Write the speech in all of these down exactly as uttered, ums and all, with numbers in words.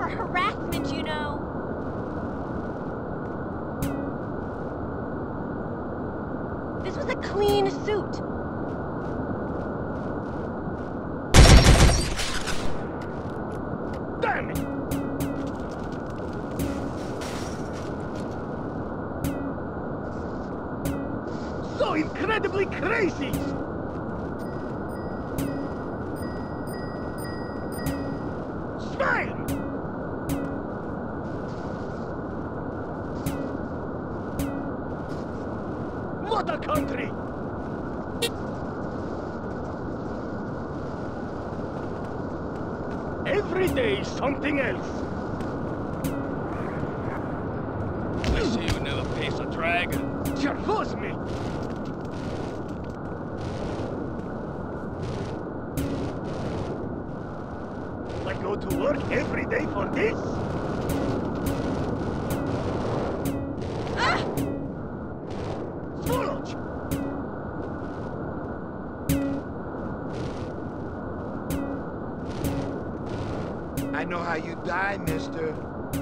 harassment, you know. This was a clean suit. Damn it! So incredibly crazy! Swine! What a country! Every day something else. I see you never face a dragon. Charfos me! I go to work every day for this? Ah! Swallow! I know how you die, mister.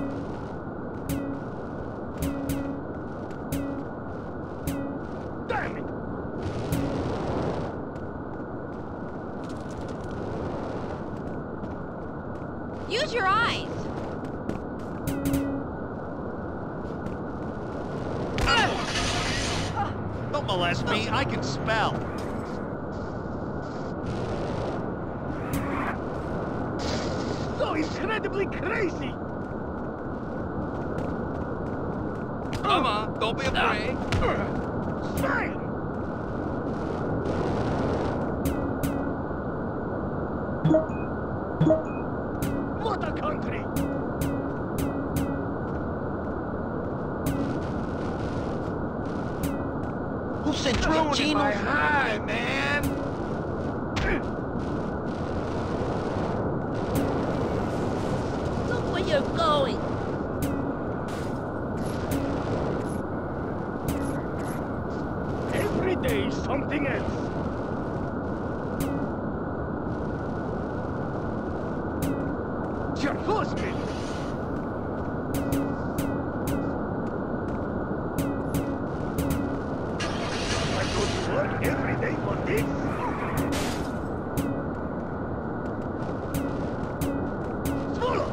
Damn it! Use your eyes. Don't molest me, I can spell. So incredibly crazy! Come on, don't be afraid. Swine! What a country! Who sent you Ruining my Gino? high, man! Look where you're going. Every day something else. Charfos me! I go to work every day for this? Swallow!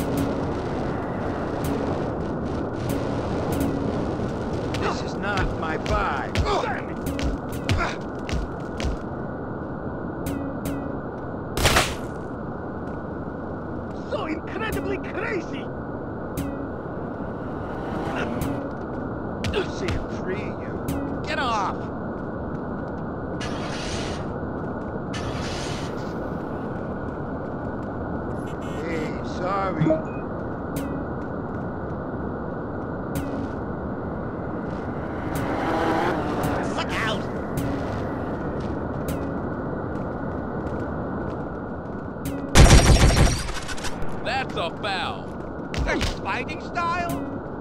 This is not my vibe. Damn it! So incredibly crazy! See him free you. Get off! Hey, sorry. Look out! That's a foul. Are you fighting style?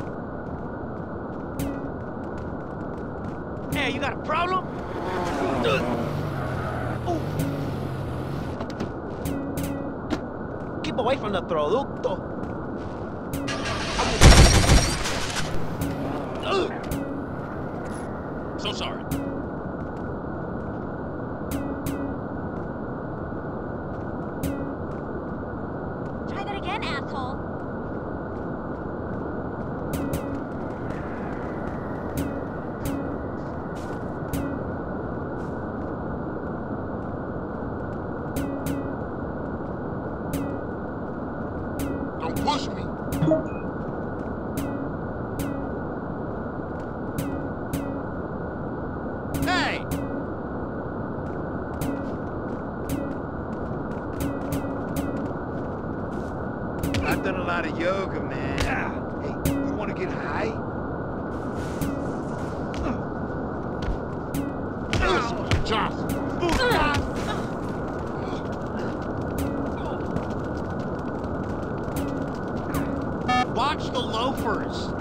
Hey, you got a problem? Keep away from the producto. So sorry. Try that again, asshole. Don't push me. Hey! I've done a lot of yoga, man. Hey, you want to get high? Just Watch the loafers!